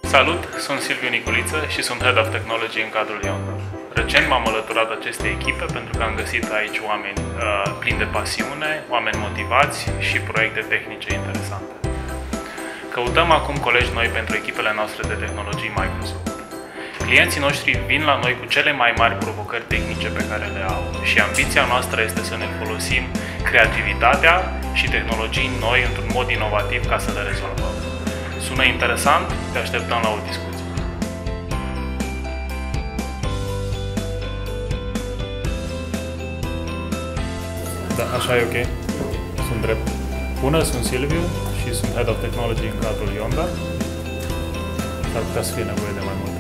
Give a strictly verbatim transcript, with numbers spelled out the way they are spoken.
Salut, sunt Silviu Niculiță și sunt Head of Technology în cadrul Yondr. Recent m-am alăturat acestei echipe pentru că am găsit aici oameni uh, plini de pasiune, oameni motivați și proiecte tehnice interesante. Căutăm acum colegi noi pentru echipele noastre de tehnologii Microsoft. Clienții noștri vin la noi cu cele mai mari provocări tehnice pe care le au și ambiția noastră este să ne folosim creativitatea și tehnologii noi într-un mod inovativ ca să le rezolvăm. Sună interesant? Te așteptăm la o discuție. Da, așa e ok. Sunt drept. Bună, sunt Silviu și sunt Head of Technology în cadrul Yondr. S-ar putea să fie nevoie de mai mult.